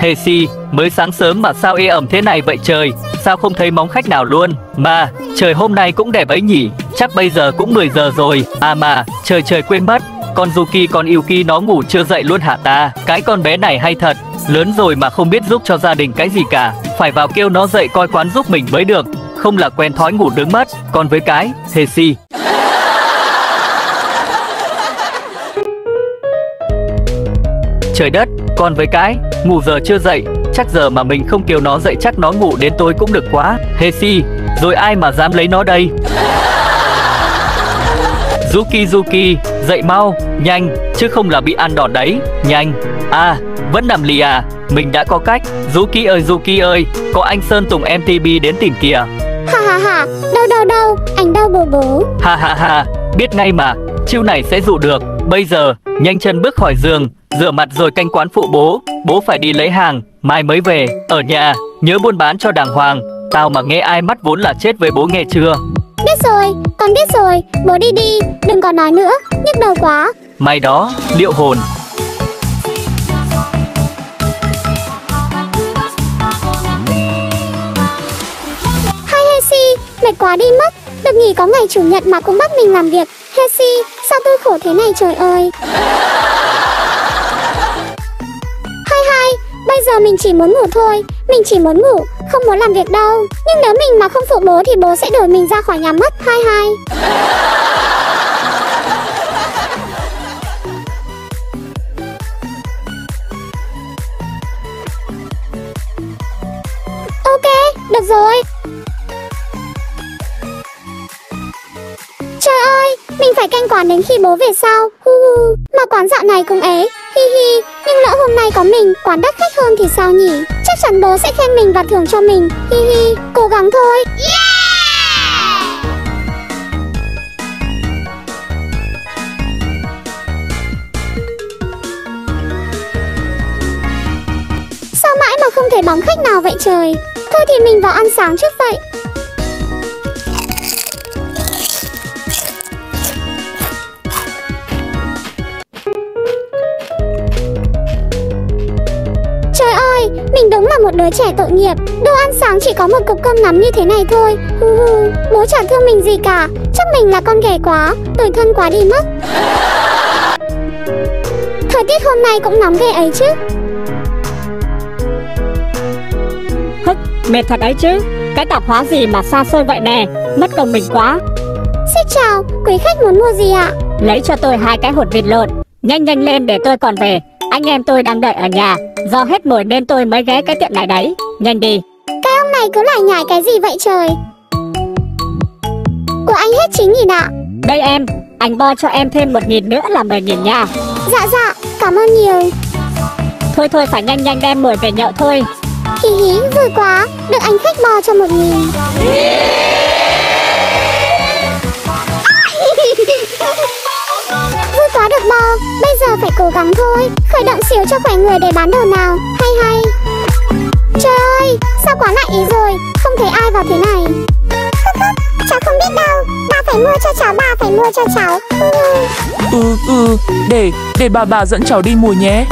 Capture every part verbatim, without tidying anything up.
Hê si, mới sáng sớm mà sao ê ẩm thế này vậy trời? Sao không thấy bóng khách nào luôn? Mà, trời hôm nay cũng đẹp ấy nhỉ? Chắc bây giờ cũng mười giờ rồi. À mà, trời trời quên mất, con Yuki con Yuki nó ngủ chưa dậy luôn hả ta? Cái con bé này hay thật, lớn rồi mà không biết giúp cho gia đình cái gì cả. Phải vào kêu nó dậy coi quán giúp mình mới được, không là quen thói ngủ đứng mất. Còn với cái, Hê si. Trời đất, còn với cái, ngủ giờ chưa dậy, chắc giờ mà mình không kêu nó dậy chắc nó ngủ đến tối cũng được quá. Hê si, rồi ai mà dám lấy nó đây? Yuki Yuki, dậy mau, nhanh, chứ không là bị ăn đòn đấy, nhanh. À, vẫn nằm lì à, mình đã có cách. Yuki ơi Yuki ơi, có anh Sơn Tùng em tê pê đến tìm kìa. Ha ha ha, đâu đâu đâu, anh đâu bố bố. Ha ha ha, biết ngay mà, chiêu này sẽ dụ được. Bây giờ, nhanh chân bước khỏi giường, rửa mặt rồi canh quán phụ bố. Bố phải đi lấy hàng, mai mới về. Ở nhà, nhớ buôn bán cho đàng hoàng. Tao mà nghe ai mắt vốn là chết với bố nghe chưa? Biết rồi, con biết rồi, bố đi đi, đừng có nói nữa, nhức đầu quá. Mày đó, liệu hồn. Hai Hê si, mệt quá đi mất. Được nghỉ có ngày chủ nhật mà cũng bắt mình làm việc. Hê si, sao tôi khổ thế này trời ơi. Hai hai, bây giờ mình chỉ muốn ngủ thôi. Mình chỉ muốn ngủ, không muốn làm việc đâu. Nhưng nếu mình mà không phụ bố thì bố sẽ đuổi mình ra khỏi nhà mất. Hai hai. Ok, được rồi. Trời ơi, mình phải canh quán đến khi bố về sau. Hu hu. Mà quán dạo này cũng ế. Hi hi. Nhưng lỡ hôm nay có mình, quán đắt khách hơn thì sao nhỉ? Chắc chắn bố sẽ khen mình và thưởng cho mình. Hi hi. Cố gắng thôi. Yeah! Sao mãi mà không thấy bóng khách nào vậy trời? Thôi thì mình vào ăn sáng trước vậy. Mình đúng là một đứa trẻ tội nghiệp. Đồ ăn sáng chỉ có một cục cơm nắm như thế này thôi. Hu hu. Bố chả thương mình gì cả. Chắc mình là con ghẻ quá, tủi thân quá đi mất. Thời tiết hôm nay cũng nóng ghê ấy chứ. Hức, mệt thật đấy chứ. Cái tạp hóa gì mà xa xôi vậy nè, mất công mình quá. Xin chào, quý khách muốn mua gì ạ? Lấy cho tôi hai cái hột vịt lộn. Nhanh nhanh lên để tôi còn về. Anh em tôi đang đợi ở nhà. Do hết mồi nên tôi mới ghé cái tiệm này đấy. Nhanh đi. Cái ông này cứ lại nhải cái gì vậy trời? Của anh hết chín nghìn ạ. Đây em, anh bo cho em thêm một nghìn nữa là mười nghìn nha. Dạ dạ, cảm ơn nhiều. Thôi thôi phải nhanh nhanh đem mồi về nhậu thôi. Hí hí, vui quá. Được anh khách bo cho một nghìn. Vui quá được bo. Bây giờ phải cố gắng thôi. Khởi động xíu cho khỏe người để bán đồ nào. Hay hay. Trời ơi, sao quán lại ý rồi. Không thấy ai vào thế này. Cháu không biết đâu. Bà phải mua cho cháu, bà phải mua cho cháu. Ừ ừ, ừ để, để bà bà dẫn cháu đi mua nhé.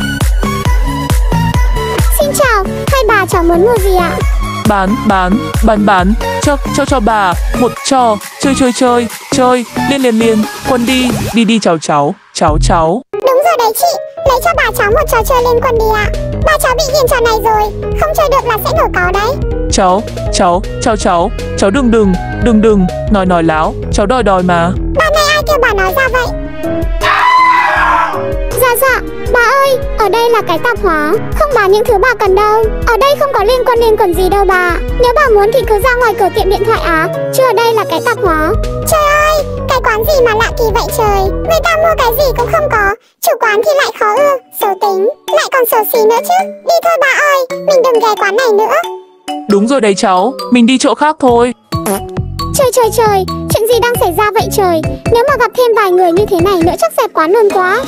Xin chào, hai bà cháu muốn mua gì ạ? Bán, bán, bán, bán. Cho, cho, cho bà. Một trò, chơi, chơi, chơi, chơi. Liên, liên, liên. Quân đi, đi, đi cháu cháu. Cháu, cháu. Đúng rồi đấy chị. Lấy cho bà cháu một trò chơi liên quân đi ạ. Bà cháu bị nghiện trò này rồi. Không chơi được là sẽ nổ cáu đấy. Cháu, cháu, cháu, cháu. Cháu đừng đừng, đừng đừng. Nói nói láo. Cháu đòi đòi mà. Bà này ai kêu bà nói ra vậy? Dạ dạ, bà ơi, ở đây là cái tạp hóa, không bán những thứ bà cần đâu. Ở đây không có liên quan liên quần gì đâu bà. Nếu bà muốn thì cứ ra ngoài cửa tiệm điện thoại á, chứ ở đây là cái tạp hóa. Trời ơi, cái quán gì mà lạ kỳ vậy trời. Người ta mua cái gì cũng không có. Chủ quán thì lại khó ưa, xấu tính, lại còn xấu xí nữa chứ. Đi thôi bà ơi, mình đừng ghé quán này nữa. Đúng rồi đấy cháu, mình đi chỗ khác thôi. Trời trời trời, chuyện gì đang xảy ra vậy trời? Nếu mà gặp thêm vài người như thế này nữa chắc dẹp quán luôn quá.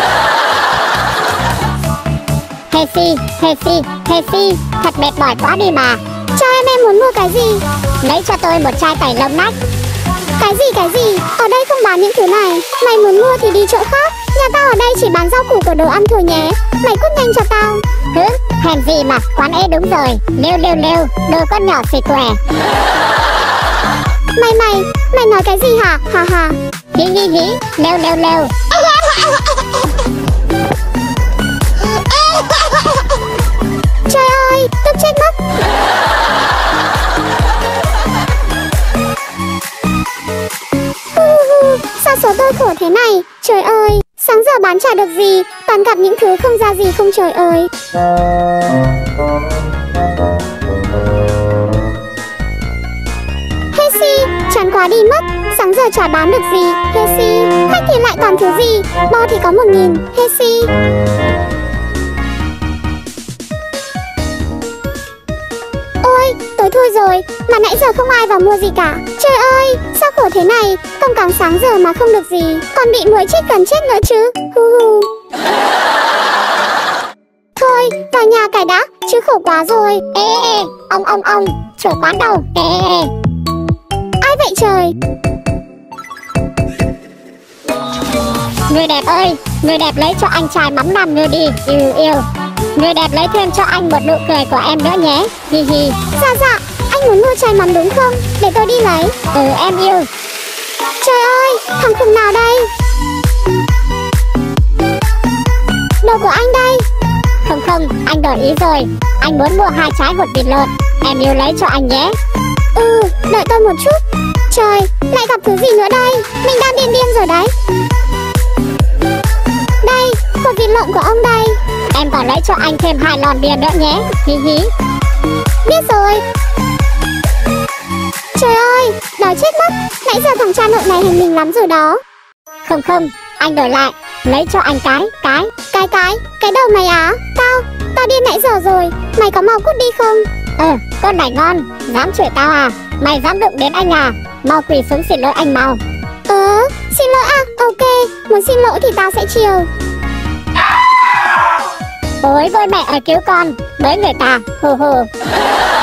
Hê si, Hê si, Hê si, thật mệt mỏi quá đi mà. Cho em em muốn mua cái gì? Lấy cho tôi một chai tẩy lông nách. Cái gì cái gì? Ở đây không bán những thứ này. Mày muốn mua thì đi chỗ khác. Nhà tao ở đây chỉ bán rau củ của đồ ăn thôi nhé. Mày cút nhanh cho tao. Hứ, hèn gì mà, quán ế đúng rồi. Lêu lêu lêu, đồ con nhỏ xì què. Mày mày, mày nói cái gì hả? Hà hà. Hí hí hí, lêu lêu lêu. Trời ơi, tức chết mất. Sao số tôi khổ thế này? Trời ơi, sáng giờ bán chả được gì, toàn gặp những thứ không ra gì không trời ơi. Hesi, chán quá đi mất, sáng giờ chả bán được gì. Hesi, khách thì lại toàn thứ gì? Bo thì có một nghìn. Hesi. Ôi, tối thui rồi, mà nãy giờ không ai vào mua gì cả. Trời ơi, sao khổ thế này, công càng sáng giờ mà không được gì, còn bị muỗi chết gần chết nữa chứ. Hu hu. Thôi, vào nhà cải đã, chứ khổ quá rồi. Ê ê ê, ông ông ông, chủ quán đâu? Ê ê ê. Ai vậy trời? Người đẹp ơi, người đẹp lấy cho anh chai mắm làm ngư đi. Yêu yêu. Người đẹp lấy thêm cho anh một nụ cười của em nữa nhé. Hi hi. Dạ dạ, anh muốn mua chai mắm đúng không? Để tôi đi lấy. Ừ em yêu. Trời ơi, thằng khùng nào đây? Đồ của anh đây. Không không, anh đổi ý rồi. Anh muốn mua hai trái hột vịt lộn. Em yêu lấy cho anh nhé. Ừ, đợi tôi một chút. Trời, lại gặp thứ gì nữa đây? Mình đang điên điên rồi đấy. Đây, hột vịt lộn của ông đây. Em còn lấy cho anh thêm hai lon bia nữa nhé. Hí hí. Biết rồi. Trời ơi, đói chết mất. Nãy giờ thằng cha nội này hành mình lắm rồi đó. Không không, anh đổi lại. Lấy cho anh cái, cái Cái cái, cái đầu mày á. Tao, tao điên nãy giờ rồi. Mày có mau cút đi không? Ừ, con này ngon. Dám chửi tao à? Mày dám đụng đến anh à? Mau quỳ xuống xin lỗi anh mau. Ờ, xin lỗi à? Ok, muốn xin lỗi thì tao sẽ chiều. Ôi với mẹ ơi cứu con, với người ta, hù hù.